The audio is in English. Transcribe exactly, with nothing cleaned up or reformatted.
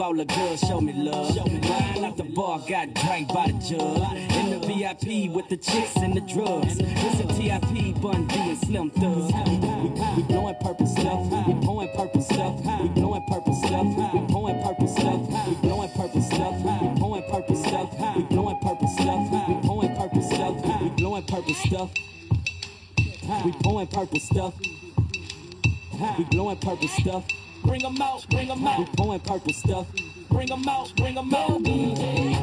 about the girl, show me love. Line out the bar, got drank by the jug. In the V I P with the chicks and the drugs. It's a T I P, Bun B and Slim Thug. We, we blowing purple stuff, we pouring purple stuff. We blowing purple stuff, we pouring purple stuff. We blowing purple stuff, we pouring purple stuff. We blowing purple stuff, we pouring purple stuff. We blowing purple stuff. We pouring purple stuff. We blowing purple stuff. Bring 'em out, bring 'em out. We pouring purple stuff. Bring 'em out, bring 'em out.